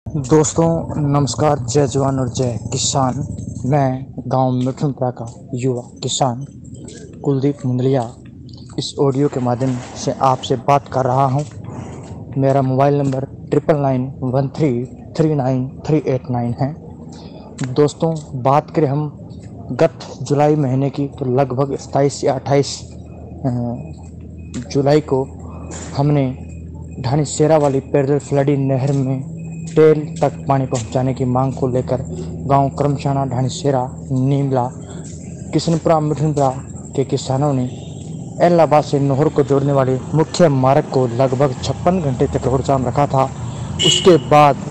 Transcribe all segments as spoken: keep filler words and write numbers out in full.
दोस्तों नमस्कार, जय जवान और जय किसान। मैं गांव मिठुनपुरा का युवा किसान कुलदीप मुंदलिया इस ऑडियो के माध्यम से आपसे बात कर रहा हूं। मेरा mobile number triple nine one three three nine three eight nine है। दोस्तों, बात करें हम गत जुलाई महीने की, तो लगभग सताईस या अट्ठाईस जुलाई को हमने ढानीसेरा वाली पैदल फ्लडी नहर में टेल तक पानी पहुंचाने की मांग को लेकर गांव करमशाना, ढानीसेरा, नीमला, किशनपुरा, मिठुनपुरा के किसानों ने इलाहाबाद से नहर को जोड़ने वाले मुख्य मार्ग को लगभग छप्पन घंटे तक रोड जाम रखा था। उसके बाद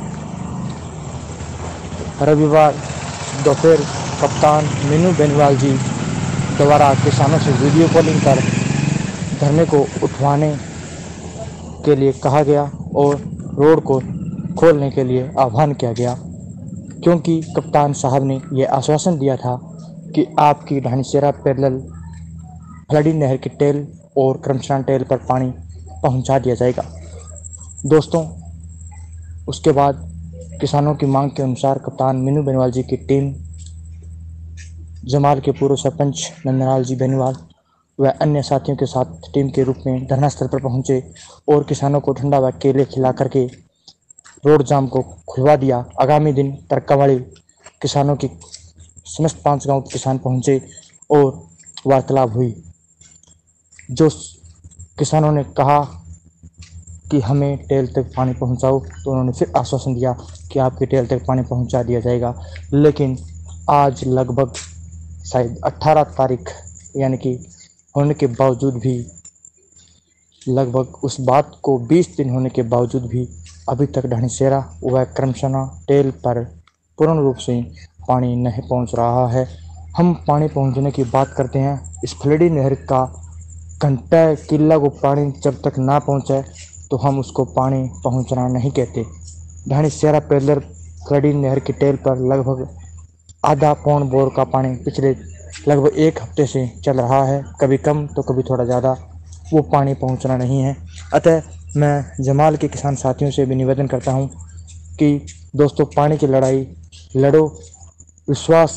रविवार दोपहर कप्तान मीनू बेनीवाल जी द्वारा किसानों से वीडियो कॉलिंग कर धरने को उठवाने के लिए कहा गया और रोड को खोलने के लिए आह्वान किया गया, क्योंकि कप्तान साहब ने यह आश्वासन दिया था कि आपकी ढानीसेरा पैदल फ्लडी नहर की टेल और करमशाना टेल पर पानी पहुंचा दिया जाएगा। दोस्तों, उसके बाद किसानों की मांग के अनुसार कप्तान मीनू बेनीवाल जी की टीम जमाल के पूर्व सरपंच नंदलाल जी बेनीवाल व अन्य साथियों के साथ टीम के रूप में धरना स्थल पर पहुंचे और किसानों को ठंडा व केले खिला करके रोड जाम को खुलवा दिया। आगामी दिन तरकावाली किसानों की समस्त पांच गांव के किसान पहुंचे और वार्तालाप हुई। जो किसानों ने कहा कि हमें टेल तक पानी पहुंचाओ, तो उन्होंने फिर आश्वासन दिया कि आपके टेल तक पानी पहुंचा दिया जाएगा। लेकिन आज लगभग शायद अट्ठारह तारीख यानी कि होने के बावजूद भी, लगभग उस बात को बीस दिन होने के बावजूद भी अभी तक ढानीसेरा व करमशाना टेल पर पूर्ण रूप से पानी नहीं पहुंच रहा है। हम पानी पहुंचने की बात करते हैं, इस फ्लडी नहर का घंटा किला को पानी जब तक ना पहुंचे तो हम उसको पानी पहुंचना नहीं कहते। ढानीसेरा पैदल फ्लडी नहर की टेल पर लगभग आधा पौन बोर का पानी पिछले लगभग एक हफ्ते से चल रहा है, कभी कम तो कभी थोड़ा ज़्यादा। वो पानी पहुंचना नहीं है। अतः मैं जमाल के किसान साथियों से भी निवेदन करता हूं कि दोस्तों, पानी की लड़ाई लड़ो, विश्वास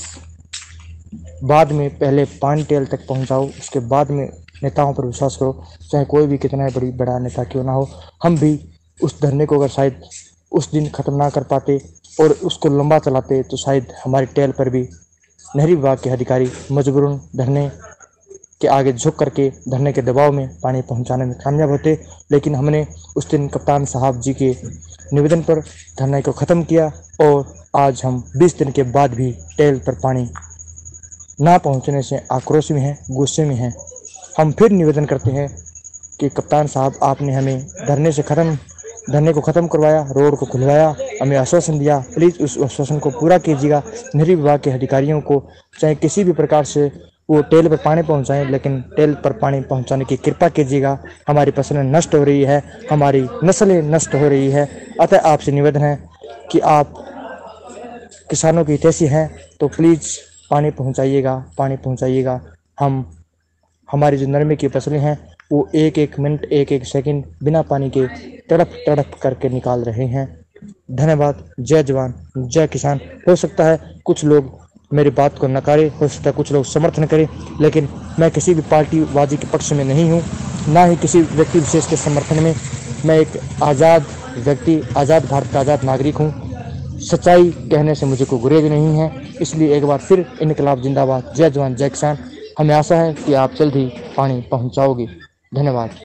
बाद में, पहले पानी टेल तक पहुंचाओ, उसके बाद में नेताओं पर विश्वास करो, चाहे कोई भी कितना बड़ी बड़ा नेता क्यों ना हो। हम भी उस धरने को अगर शायद उस दिन ख़त्म ना कर पाते और उसको लंबा चलाते तो शायद हमारी टेल पर भी नहरी विभाग के अधिकारी मजबूरन धरने के आगे झुक करके धरने के दबाव में पानी पहुंचाने में कामयाब होते। लेकिन हमने उस दिन कप्तान साहब जी के निवेदन पर धरने को ख़त्म किया और आज हम बीस दिन के बाद भी टेल पर पानी ना पहुंचने से आक्रोश में हैं, गुस्से में हैं। हम फिर निवेदन करते हैं कि कप्तान साहब, आपने हमें धरने से ख़त्म धरने को ख़त्म करवाया, रोड को खुलवाया, हमें आश्वासन दिया, प्लीज़ उस आश्वासन को पूरा कीजिएगा। नहरी विभाग के अधिकारियों को चाहे किसी भी प्रकार से वो टेल पर पानी पहुंचाएं, लेकिन टेल पर पानी पहुंचाने की कृपा कीजिएगा। हमारी फसलें नष्ट हो रही है, हमारी नस्लें नष्ट हो रही है। अतः आपसे निवेदन है कि आप किसानों की हितैषी हैं तो प्लीज़ पानी पहुंचाइएगा, पानी पहुंचाइएगा। हम हमारी जो नरमे की फसलें हैं वो एक एक मिनट, एक एक सेकंड बिना पानी के तड़प तड़प करके निकाल रहे हैं। धन्यवाद। जय जवान, जय किसान। हो सकता है कुछ लोग मेरी बात को नकारे, हो सकता है कुछ लोग समर्थन करें, लेकिन मैं किसी भी पार्टीबाजी के पक्ष में नहीं हूँ, ना ही किसी व्यक्ति विशेष के समर्थन में। मैं एक आज़ाद व्यक्ति, आज़ाद भारत का आज़ाद नागरिक हूँ। सच्चाई कहने से मुझे कोई गुरेज नहीं है। इसलिए एक बार फिर इनकलाब जिंदाबाद, जय जवान, जय किसान। हमें आशा है कि आप जल्द ही पानी पहुँचाओगे। धन्यवाद।